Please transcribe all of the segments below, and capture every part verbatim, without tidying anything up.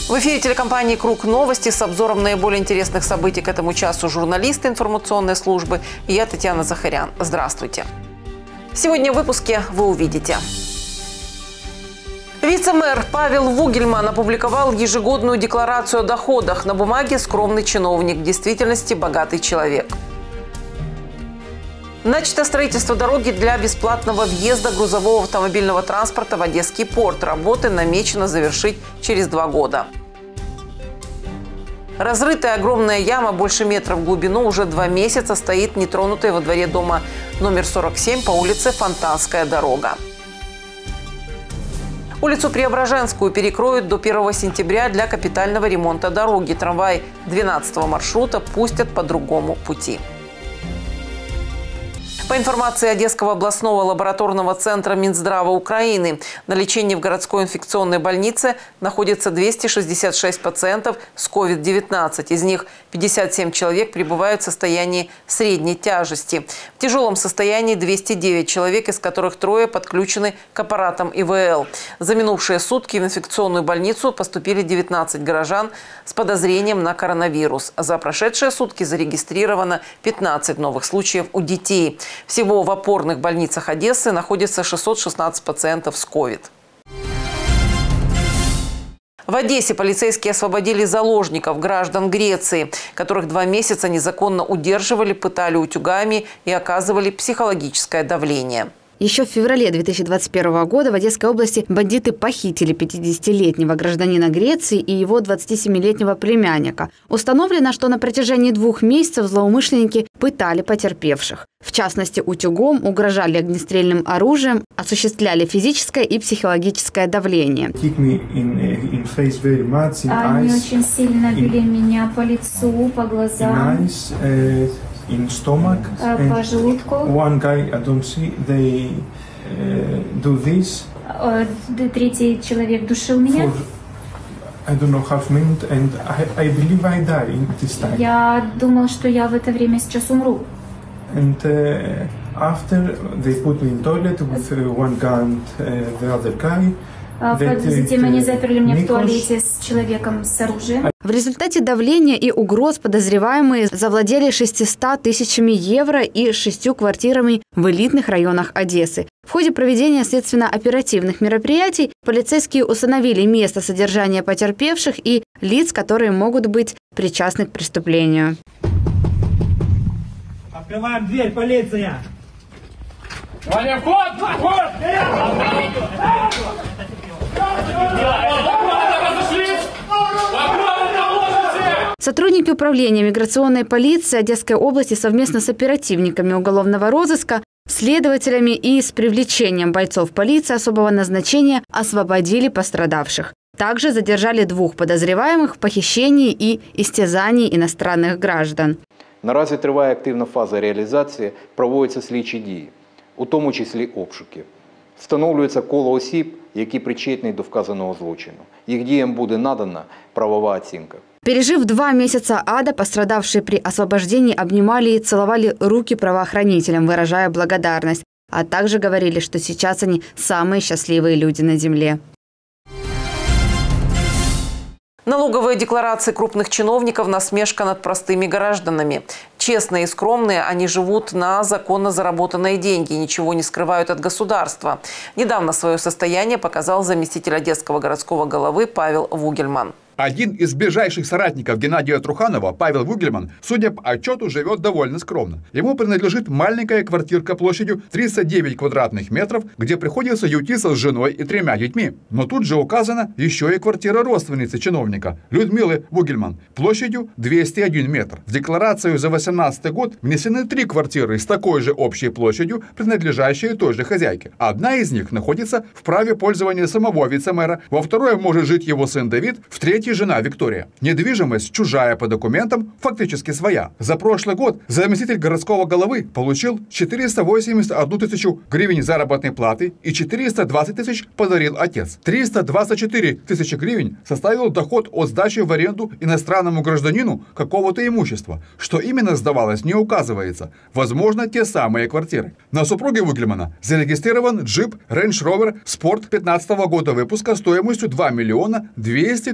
В эфире телекомпании «Круг новости» с обзором наиболее интересных событий к этому часу журналисты информационной службы и я, Татьяна Захарян. Здравствуйте. Сегодня в выпуске вы увидите. Вице-мэр Павел Вугельман опубликовал ежегодную декларацию о доходах. На бумаге скромный чиновник, в действительности богатый человек. Начато строительство дороги для бесплатного въезда грузового автомобильного транспорта в Одесский порт. Работы намечено завершить через два года. Разрытая огромная яма больше метра в глубину уже два месяца стоит нетронутой во дворе дома номер сорок семь по улице Фонтанская дорога. Улицу Преображенскую перекроют до первого сентября для капитального ремонта дороги. Трамвай двенадцатого маршрута пустят по другому пути. По информации Одесского областного лабораторного центра Минздрава Украины, на лечении в городской инфекционной больнице находится двести шестьдесят шесть пациентов с ковид девятнадцать. Из них пятьдесят семь человек пребывают в состоянии средней тяжести. В тяжелом состоянии двести девять человек, из которых трое подключены к аппаратам И В Л. За минувшие сутки в инфекционную больницу поступили девятнадцать горожан с подозрением на коронавирус. За прошедшие сутки зарегистрировано пятнадцать новых случаев у детей. Всего в опорных больницах Одессы находится шестьсот шестнадцать пациентов с ковид. В Одессе полицейские освободили заложников, граждан Греции, которых два месяца незаконно удерживали, пытали утюгами и оказывали психологическое давление. Еще в феврале две тысячи двадцать первого года в Одесской области бандиты похитили пятидесятилетнего гражданина Греции и его двадцатисемилетнего племянника. Установлено, что на протяжении двух месяцев злоумышленники пытали потерпевших. В частности, утюгом, угрожали огнестрельным оружием, осуществляли физическое и психологическое давление. Они очень сильно били меня по лицу, по глазам. In stomach, по желудку. One guy I don't see, they uh, do this. Третий человек душил меня. For, I don't know, half minute, and I, I believe I die in this time. Я думал, что я в это время сейчас умру. And uh, after they put me in toilet with uh, one gun, uh, the other guy. Затем они заперли меня в туалете с человеком с оружием. В результате давления и угроз подозреваемые завладели шестьюстами тысячами евро и шестью квартирами в элитных районах Одессы. В ходе проведения следственно-оперативных мероприятий полицейские установили место содержания потерпевших и лиц, которые могут быть причастны к преступлению. Открываем дверь, полиция! Ваня, вход! Вход! Сотрудники управления миграционной полиции Одесской области совместно с оперативниками уголовного розыска, следователями и с привлечением бойцов полиции особого назначения освободили пострадавших. Также задержали двух подозреваемых в похищении и істязанні иностранных граждан. Наразі триває активна фаза реалізації, проводяться слідчі дії, у тому числі обшуки. Встановлюється коло осіб, які причетні до вказаного злочину. Їх діям буде надана правова оцінка. Пережив два месяца ада, пострадавшие при освобождении обнимали и целовали руки правоохранителям, выражая благодарность. А также говорили, что сейчас они самые счастливые люди на земле. Налоговые декларации крупных чиновников – насмешка над простыми гражданами. Честные и скромные, они живут на законно заработанные деньги и ничего не скрывают от государства. Недавно свое состояние показал заместитель Одесского городского головы Павел Вугельман. Один из ближайших соратников Геннадия Труханова, Павел Вугельман, судя по отчету, живет довольно скромно. Ему принадлежит маленькая квартирка площадью тридцать девять квадратных метров, где приходится ютиться с женой и тремя детьми. Но тут же указана еще и квартира родственницы чиновника, Людмилы Вугельман, площадью двести один метр. В декларацию за две тысячи восемнадцатый год внесены три квартиры с такой же общей площадью, принадлежащие той же хозяйке. Одна из них находится в праве пользования самого вице-мэра, во второй может жить его сын Давид, в третьей жена Виктория. Недвижимость чужая по документам, фактически своя. За прошлый год заместитель городского головы получил четыреста восемьдесят одну тысячу гривен заработной платы и четыреста двадцать тысяч подарил отец. триста двадцать четыре тысячи гривен составил доход от сдачи в аренду иностранному гражданину какого-то имущества. Что именно сдавалось, не указывается. Возможно, те самые квартиры. На супруге Вугельмана зарегистрирован джип Range Rover Sport пятнадцатого года выпуска стоимостью два миллиона двести тысяч гривен.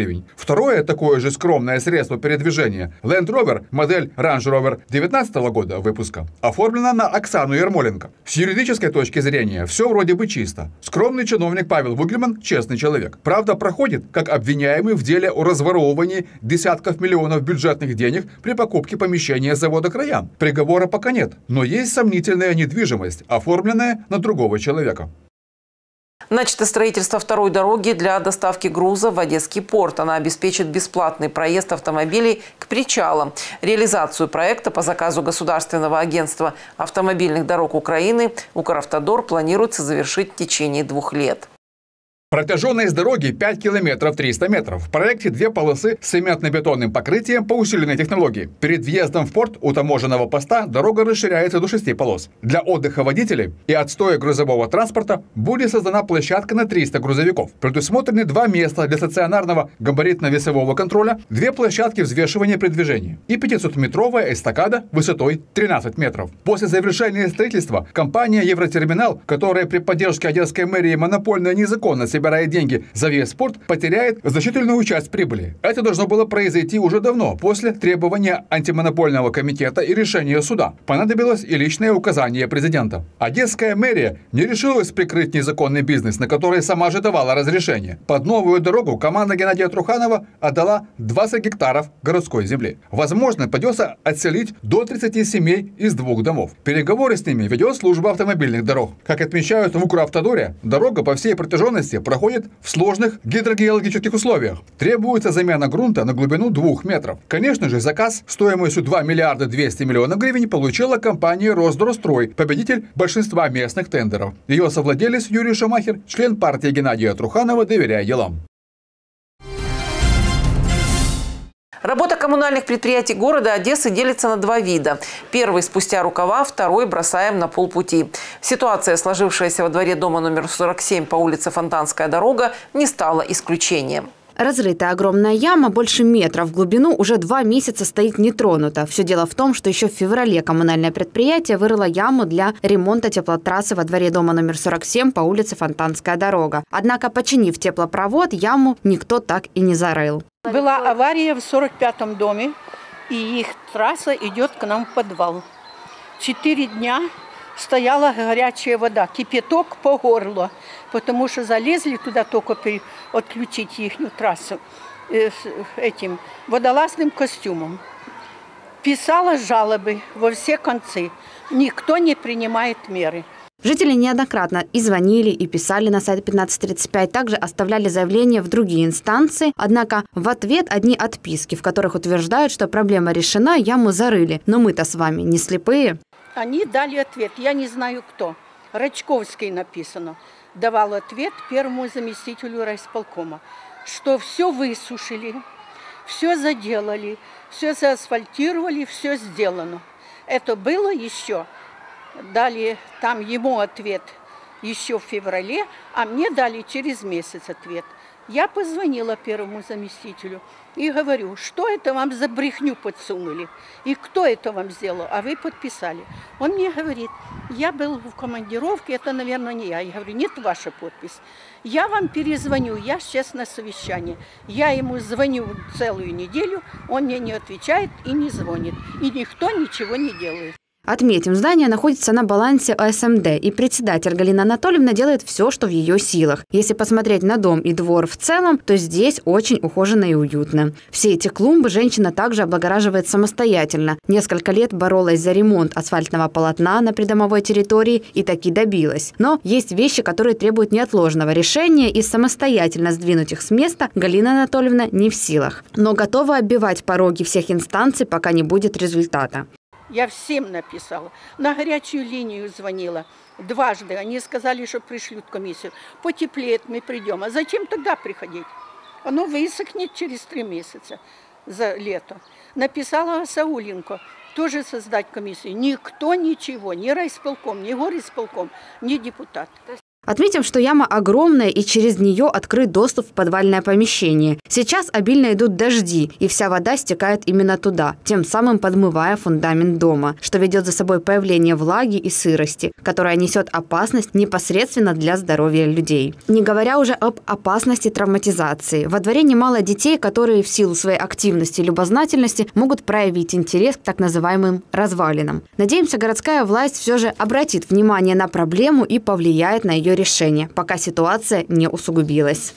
гривен. Второе такое же скромное средство передвижения – Land Rover, модель Range Rover девятнадцатого года выпуска, оформлена на Оксану Ермоленко. С юридической точки зрения все вроде бы чисто. Скромный чиновник Павел Вугельман – честный человек. Правда, проходит как обвиняемый в деле о разворовывании десятков миллионов бюджетных денег при покупке помещения завода «Краян». Приговора пока нет, но есть сомнительная недвижимость, оформленная на другого человека. Начато строительство второй дороги для доставки груза в Одесский порт. Она обеспечит бесплатный проезд автомобилей к причалам. Реализацию проекта по заказу Государственного агентства автомобильных дорог Украины Укравтодор планируется завершить в течение двух лет. Протяженность дороги пять километров триста метров. В проекте две полосы с цементно-бетонным покрытием по усиленной технологии. Перед въездом в порт у таможенного поста дорога расширяется до шести полос. Для отдыха водителей и отстоя грузового транспорта будет создана площадка на триста грузовиков. Предусмотрены два места для стационарного габаритно-весового контроля, две площадки взвешивания при движении и пятисотметровая эстакада высотой тринадцать метров. После завершения строительства компания «Евротерминал», которая при поддержке Одесской мэрии монопольно и незаконно собирает деньги за весь порт, потеряет значительную часть прибыли. Это должно было произойти уже давно, после требования антимонопольного комитета и решения суда. Понадобилось и личное указание президента. Одесская мэрия не решилась прикрыть незаконный бизнес, на который сама же давала разрешение. Под новую дорогу команда Геннадия Труханова отдала двадцать гектаров городской земли. Возможно, придется отселить до тридцати семей из двух домов. Переговоры с ними ведет служба автомобильных дорог. Как отмечают в Укравтодоре, дорога по всей протяженности проходит в сложных гидрогеологических условиях. Требуется замена грунта на глубину двух метров. Конечно же, заказ стоимостью два миллиарда двести миллионов гривен получила компания «Росдорстрой», победитель большинства местных тендеров. Ее совладелец Юрий Шамахер, член партии Геннадия Труханова, доверяя делам. Работа коммунальных предприятий города Одессы делится на два вида. Первый – спустя рукава, второй – бросаем на полпути. Ситуация, сложившаяся во дворе дома номер сорок семь по улице Фонтанская дорога, не стала исключением. Разрытая огромная яма больше метра в глубину уже два месяца стоит нетронута. Все дело в том, что еще в феврале коммунальное предприятие вырыло яму для ремонта теплотрассы во дворе дома номер сорок семь по улице Фонтанская дорога. Однако, починив теплопровод, яму никто так и не зарыл. Была авария в сорок пятом доме, и их трасса идет к нам в подвал. Четыре дня стояла горячая вода, кипяток по горло, потому что залезли туда только отключить их трассу э, этим водолазным костюмом. Писала жалобы во все концы. Никто не принимает меры. Жители неоднократно и звонили, и писали на сайт пятнадцать тридцать пять, также оставляли заявления в другие инстанции. Однако в ответ одни отписки, в которых утверждают, что проблема решена, яму зарыли. Но мы-то с вами не слепые. Они дали ответ, я не знаю кто. Рачковский написано. Давал ответ первому заместителю райисполкома, что все высушили, все заделали, все заасфальтировали, все сделано. Это было еще. Дали там ему ответ еще в феврале, а мне дали через месяц ответ. Я позвонила первому заместителю и говорю, что это вам за брехню подсунули, и кто это вам сделал, а вы подписали. Он мне говорит, я был в командировке, это, наверное, не я. Я говорю, нет, ваша подпись. Я вам перезвоню, я сейчас на совещании. Я ему звоню целую неделю, он мне не отвечает и не звонит, и никто ничего не делает. Отметим, здание находится на балансе о эс эм дэ, и председатель Галина Анатольевна делает все, что в ее силах. Если посмотреть на дом и двор в целом, то здесь очень ухоженно и уютно. Все эти клумбы женщина также облагораживает самостоятельно. Несколько лет боролась за ремонт асфальтного полотна на придомовой территории и таки добилась. Но есть вещи, которые требуют неотложного решения, и самостоятельно сдвинуть их с места Галина Анатольевна не в силах. Но готова оббивать пороги всех инстанций, пока не будет результата. Я всем написала. На горячую линию звонила дважды. Они сказали, что пришлют комиссию. Потеплеет, мы придем. А зачем тогда приходить? Оно высохнет через три месяца за лето. Написала Сауленко, тоже создать комиссию. Никто ничего, ни райисполком, ни горисполком, ни депутат. Отметим, что яма огромная и через нее открыт доступ в подвальное помещение. Сейчас обильно идут дожди, и вся вода стекает именно туда, тем самым подмывая фундамент дома, что ведет за собой появление влаги и сырости, которая несет опасность непосредственно для здоровья людей. Не говоря уже об опасности травматизации. Во дворе немало детей, которые в силу своей активности и любознательности могут проявить интерес к так называемым развалинам. Надеемся, городская власть все же обратит внимание на проблему и повлияет на ее решение, пока ситуация не усугубилась.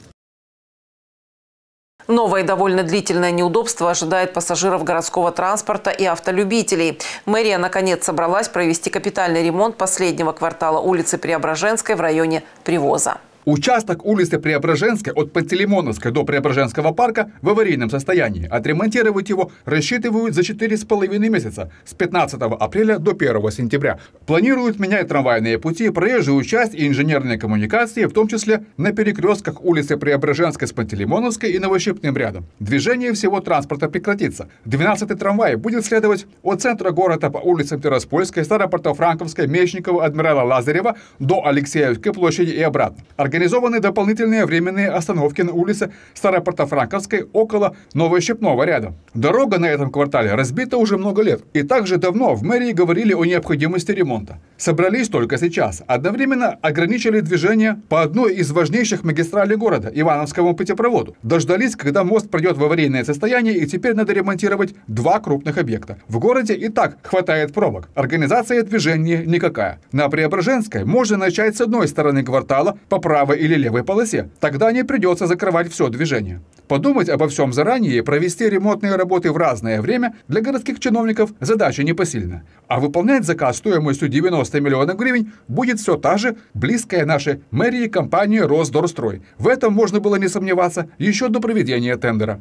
Новое и довольно длительное неудобство ожидает пассажиров городского транспорта и автолюбителей. Мэрия, наконец, собралась провести капитальный ремонт последнего квартала улицы Преображенской в районе Привоза. Участок улицы Преображенской от Пантелеймоновской до Преображенского парка в аварийном состоянии. Отремонтировать его рассчитывают за четыре с половиной месяца, с пятнадцатого апреля до первого сентября. Планируют менять трамвайные пути, проезжую часть и инженерные коммуникации, в том числе на перекрестках улицы Преображенской с Пантелеймоновской и Новощипным рядом. Движение всего транспорта прекратится. двенадцатый трамвай будет следовать от центра города по улицам Тираспольской, Старопортофранковской, Мечникова, Адмирала Лазарева до Алексеевской площади и обратно. Организованы дополнительные временные остановки на улице Старопортофранковской около Новощипного ряда. Дорога на этом квартале разбита уже много лет. И также давно в мэрии говорили о необходимости ремонта. Собрались только сейчас. Одновременно ограничили движение по одной из важнейших магистралей города – Ивановскому путепроводу. Дождались, когда мост пройдет в аварийное состояние, и теперь надо ремонтировать два крупных объекта. В городе и так хватает пробок. Организация движения никакая. На Преображенской можно начать с одной стороны квартала по правой или левой полосе. Тогда не придется закрывать все движение. Подумать обо всем заранее и провести ремонтные работы в разное время для городских чиновников задача непосильна. А выполнять заказ стоимостью девяносто миллионов гривен будет все та же близкая нашей мэрии компания «Росдорстрой». В этом можно было не сомневаться еще до проведения тендера.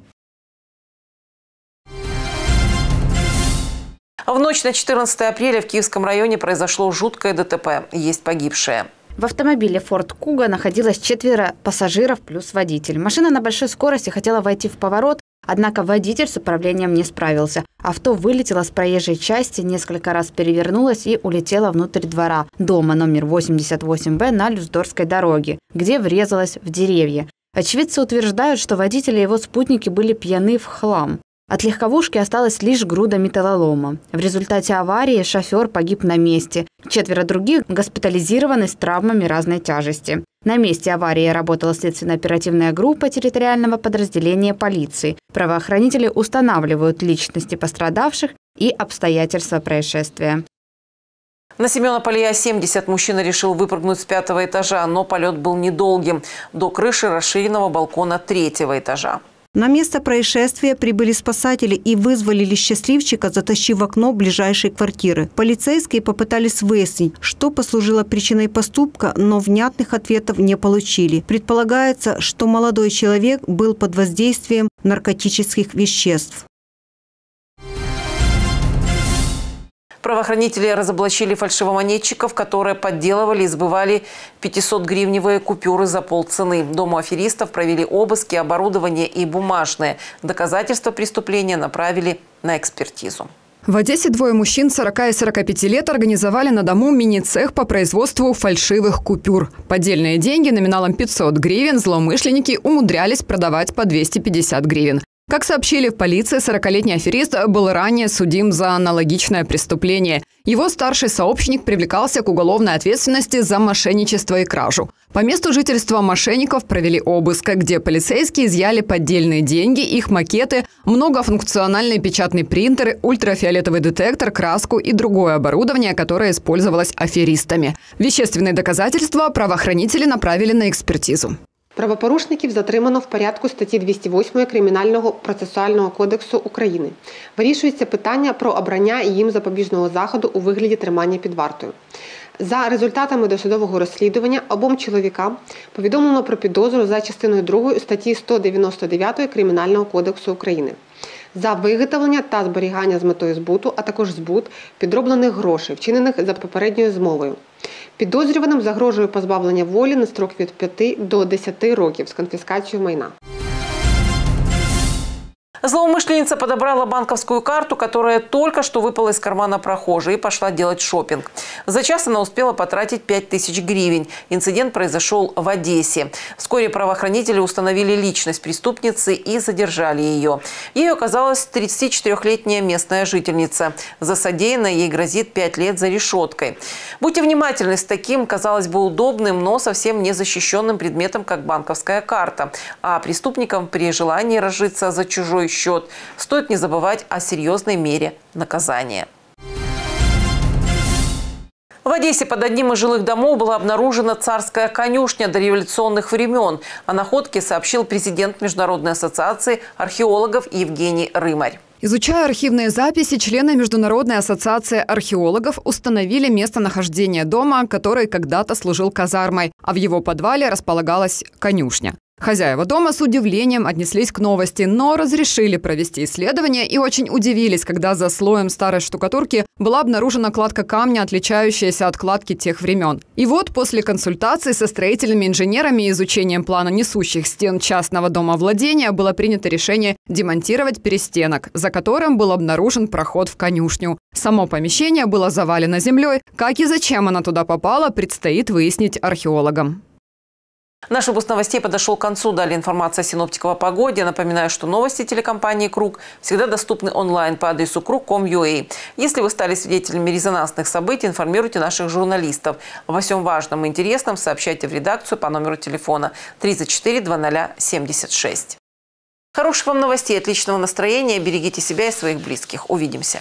В ночь на четырнадцатое апреля в Киевском районе произошло жуткое ДТП. Есть погибшие. В автомобиле Ford Kuga находилось четверо пассажиров плюс водитель. Машина на большой скорости хотела войти в поворот, однако водитель с управлением не справился. Авто вылетело с проезжей части, несколько раз перевернулось и улетело внутрь двора дома номер восемьдесят восемь Б на Люсдорской дороге, где врезалось в деревья. Очевидцы утверждают, что водитель и его спутники были пьяны в хлам. От легковушки осталась лишь груда металлолома. В результате аварии шофер погиб на месте. Четверо других госпитализированы с травмами разной тяжести. На месте аварии работала следственно-оперативная группа территориального подразделения полиции. Правоохранители устанавливают личности пострадавших и обстоятельства происшествия. На Семена Полия семьдесят мужчина решил выпрыгнуть с пятого этажа, но полет был недолгим. До крыши расширенного балкона третьего этажа. На место происшествия прибыли спасатели и вызволили счастливчика, затащив в окно ближайшей квартиры. Полицейские попытались выяснить, что послужило причиной поступка, но внятных ответов не получили. Предполагается, что молодой человек был под воздействием наркотических веществ. Правоохранители разоблачили фальшивомонетчиков, которые подделывали и сбывали пятисотгривневые купюры за полцены. Дому аферистов провели обыски, оборудование и бумажные. Доказательства преступления направили на экспертизу. В Одессе двое мужчин сорока и сорока пяти лет организовали на дому мини-цех по производству фальшивых купюр. Поддельные деньги номиналом пятьсот гривен злоумышленники умудрялись продавать по двести пятьдесят гривен. Как сообщили в полиции, сорокалетний аферист был ранее судим за аналогичное преступление. Его старший сообщник привлекался к уголовной ответственности за мошенничество и кражу. По месту жительства мошенников провели обыск, где полицейские изъяли поддельные деньги, их макеты, многофункциональные печатные принтеры, ультрафиолетовый детектор, краску и другое оборудование, которое использовалось аферистами. Вещественные доказательства правоохранители направили на експертизу. Правопорушників затримано в порядку статті двісті восьмої Кримінального процесуального кодексу України. Вирішується питання про обрання їм запобіжного заходу у вигляді тримання під вартою. За результатами досудового розслідування обом чоловікам повідомлено про підозру за частиною другою статті сто дев'яносто дев'ятої Кримінального кодексу України. За виготовлення та зберігання з метою збуту, а також збут підроблених грошей, вчинених за попередньою змовою. Підозрюваним загрожує позбавлення волі на строк від п'яти до десяти років з конфіскацією майна. Злоумышленница подобрала банковскую карту, которая только что выпала из кармана прохожей, и пошла делать шопинг. За час она успела потратить пять тысяч гривен. Инцидент произошел в Одессе. Вскоре правоохранители установили личность преступницы и задержали ее. Ею оказалась тридцатичетырёхлетняя местная жительница. За содеянное ей грозит пять лет за решеткой. Будьте внимательны с таким, казалось бы, удобным, но совсем не защищенным предметом, как банковская карта. А преступникам при желании разжиться за чужой счет стоит не забывать о серьезной мере наказания. В Одессе под одним из жилых домов была обнаружена царская конюшня дореволюционных времен. О находке сообщил президент Международной ассоциации археологов Евгений Рымарь. Изучая архивные записи, члены Международной ассоциации археологов установили местонахождение дома, который когда-то служил казармой, а в его подвале располагалась конюшня. Хозяева дома с удивлением отнеслись к новости, но разрешили провести исследование и очень удивились, когда за слоем старой штукатурки была обнаружена кладка камня, отличающаяся от кладки тех времен. И вот после консультаций со строительными инженерами и изучением плана несущих стен частного дома владения было принято решение демонтировать перестенок, за которым был обнаружен проход в конюшню. Само помещение было завалено землей. Как и зачем она туда попала, предстоит выяснить археологам. Наш выпуск новостей подошел к концу. Далее информация о синоптиков о погоде. Напоминаю, что новости телекомпании «Круг» всегда доступны онлайн по адресу круг точка ком точка ю а. Если вы стали свидетелями резонансных событий, информируйте наших журналистов. Обо всем важном и интересном сообщайте в редакцию по номеру телефона тридцать четыре двадцать семьдесят шесть. Хороших вам новостей, отличного настроения. Берегите себя и своих близких. Увидимся.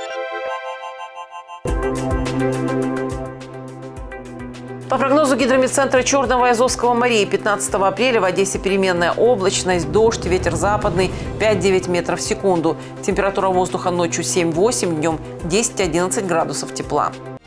По прогнозу гидрометцентра Черного и Азовского морей, пятнадцатого апреля в Одессе переменная облачность, дождь, ветер западный пять-девять метров в секунду. Температура воздуха ночью семь-восемь, днем десять-одиннадцать градусов тепла.